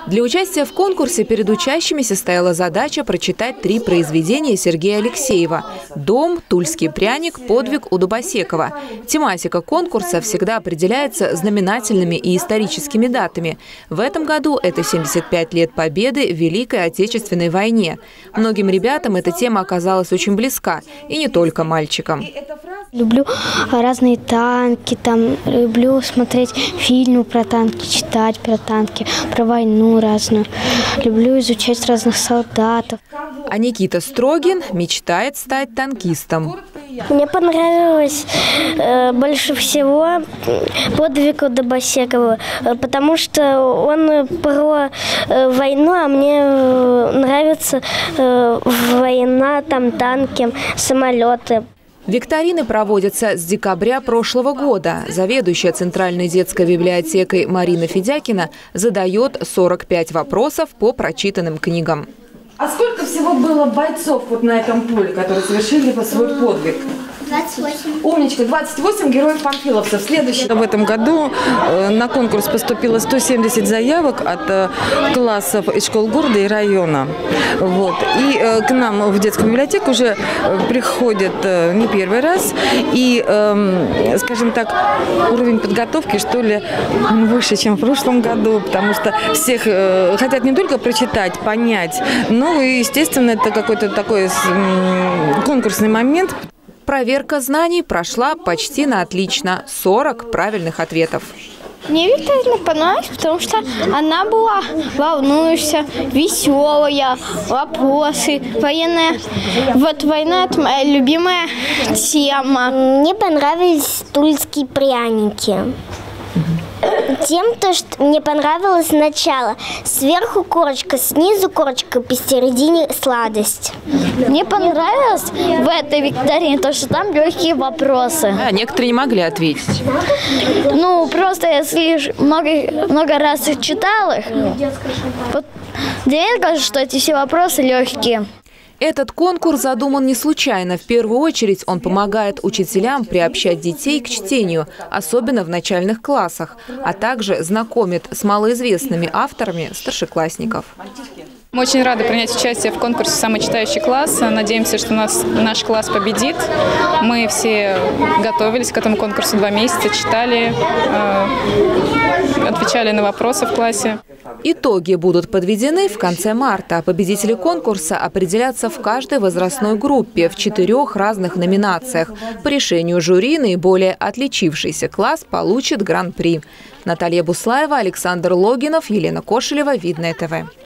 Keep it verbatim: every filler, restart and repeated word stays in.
Для участия в конкурсе перед учащимися стояла задача прочитать три произведения Сергея Алексеева: «Дом», «Тульский пряник», «Подвиг» у Дубосекова. Тематика конкурса всегда определяется знаменательными и историческими датами. В этом году это семьдесят пять лет победы в Великой Отечественной войне. Многим ребятам эта тема оказалась очень близка, и не только мальчикам. Люблю разные танки, там, люблю смотреть фильмы про танки, читать про танки, про войну разную. Люблю изучать разных солдатов. А Никита Строгин мечтает стать танкистом. Мне понравилось э, больше всего «Подвиг» у Дубосекова, потому что он про э, войну, а мне э, нравится э, война, там танки, самолеты. Викторины проводятся с декабря прошлого года. Заведующая Центральной детской библиотекой Марина Федякина задает сорок пять вопросов по прочитанным книгам. А сколько всего было бойцов вот на этом поле, которые совершили свой подвиг? двадцать восемь. Умничка, двадцать восемь героев-панфиловцев. Следующий. В этом году на конкурс поступило сто семьдесят заявок от классов из школ города и района. Вот. И к нам в детскую библиотеку уже приходят не первый раз. И, скажем так, уровень подготовки, что ли, выше, чем в прошлом году, потому что всех хотят не только прочитать, понять, но и, естественно, это какой-то такой конкурсный момент. Проверка знаний прошла почти на отлично. сорок правильных ответов. Мне Викторина понравилась, потому что она была волнующая, веселая, вопросы, военная. Вот война – это моя любимая тема. Мне понравились тульские пряники. Тем, то, что мне понравилось начало. Сверху корочка, снизу корочка, посередине сладость. Мне понравилось в этой викторине то, что там легкие вопросы. А некоторые не могли ответить. Ну, просто если много, много раз их читал их, вот для меня кажется, что эти все вопросы легкие. Этот конкурс задуман не случайно. В первую очередь он помогает учителям приобщать детей к чтению, особенно в начальных классах, а также знакомит с малоизвестными авторами старшеклассников. Мы очень рады принять участие в конкурсе «Самый читающий класс». Надеемся, что у нас, наш класс победит. Мы все готовились к этому конкурсу два месяца, читали, э, отвечали на вопросы в классе. Итоги будут подведены в конце марта. Победители конкурса определятся в каждой возрастной группе в четырех разных номинациях. По решению жюри наиболее отличившийся класс получит гран-при. Наталья Буслаева, Александр Логинов, Елена Кошелева, Видное ТВ.